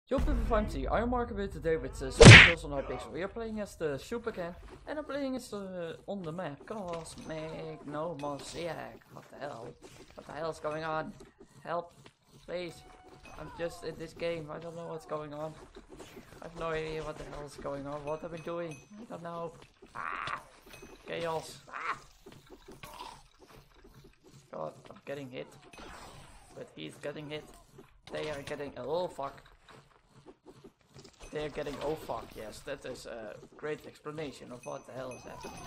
Yo people, I'm Mark here today with Kills on Hypixel. We are playing as the Soup again, and I'm playing as on the map Cosmic No Mosaic. What the hell? What the hell is going on? Help, please. I'm just in this game. I don't know what's going on. I have no idea what the hell is going on. What am I doing? I don't know. Ah! Chaos. Ah! God, I'm getting hit. But he's getting hit. They are getting. Oh fuck. They're getting oh fuck, yes, that is a great explanation of what the hell is happening.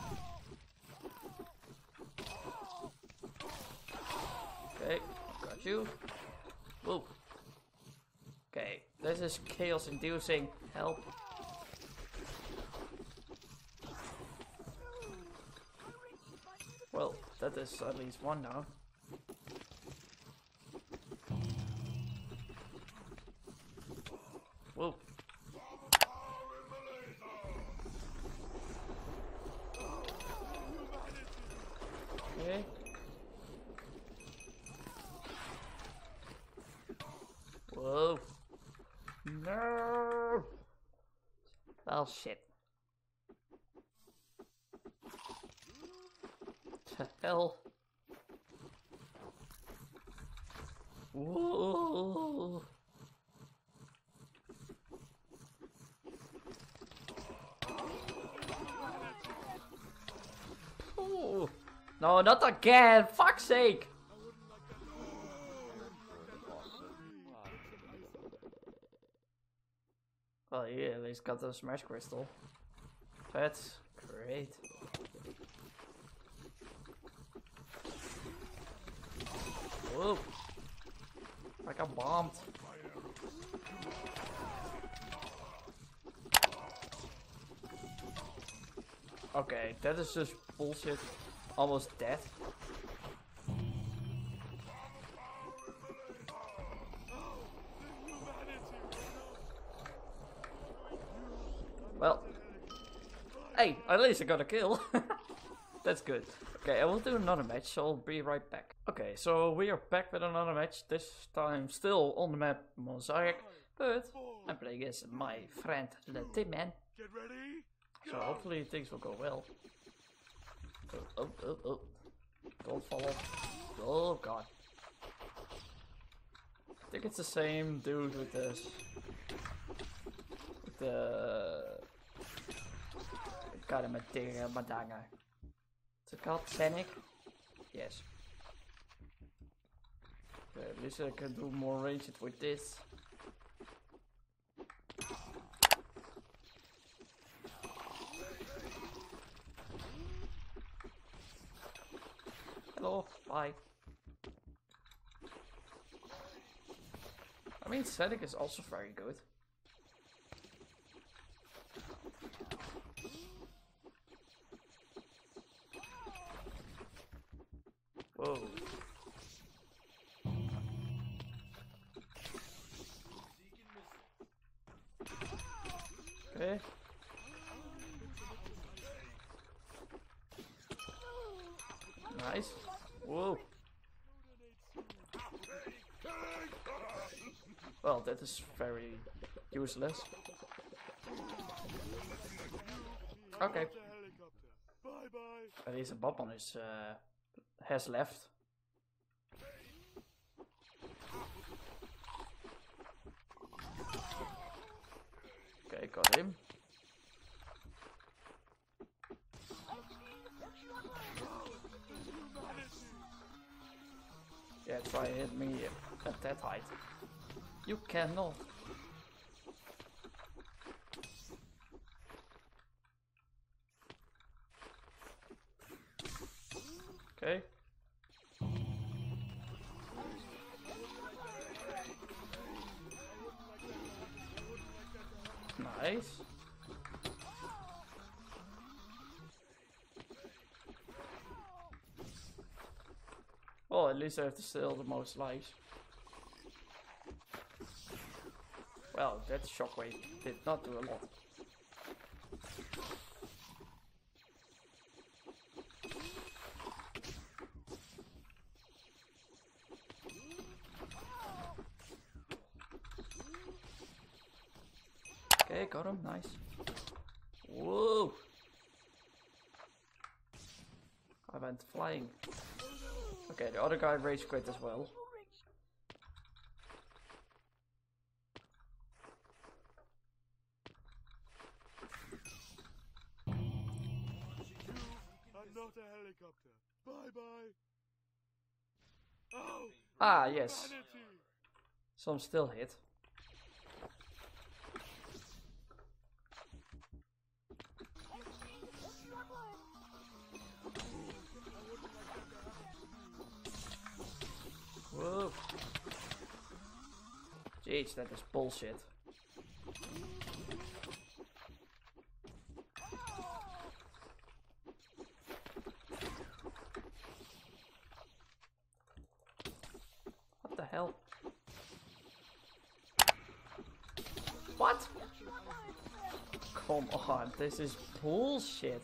Okay, got you. Whoa. Okay, this is chaos inducing. Help. Well, that is at least one now. Whoa. Okay. Whoa. No. Well, shit. The hell. Whoa. Ooh. No, not again! Fuck's sake! Well, he at least got the Smash Crystal. That's great. Whoa! I got bombed. Okay, that is just bullshit. Almost dead. Well, hey, at least I got a kill. That's good. Okay, I will do another match, so I'll be right back. Okay, so we are back with another match. This time still on the map Mosaic, but I'm playing as my friend the Tin Man. Get ready. So hopefully things will go well. Oh. Don't fall off. Oh god. I think it's the same dude with this. With the... Got him a Madanga. Is it called Panic? Yes. Okay, at least I can do more ranged with this. Hello, bye. I mean, Static is also very good. Whoa. Okay. Nice. Whoa. Well, that is very useless. Okay. At least a Bob on his has left. Okay, got him. Yeah, try to hit me at that height. You cannot. Okay. Nice. Well, at least I have to steal the most lives. Well, that shockwave did not do a lot. Okay, got him. Nice. Whoa! I went flying. Okay, the other guy rage quit as well. I'm not a helicopter. Bye bye. Oh, Ah, yes. vanity. So I'm still hit. Whoa. Jeez, that is bullshit. What the hell? What? Come on, this is bullshit.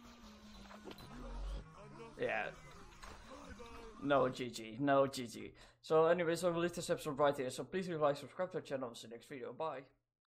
Yeah. No GG, no GG. So anyways, I will leave this episode right here. So please leave a like, subscribe to the channel, and see you next video. Bye.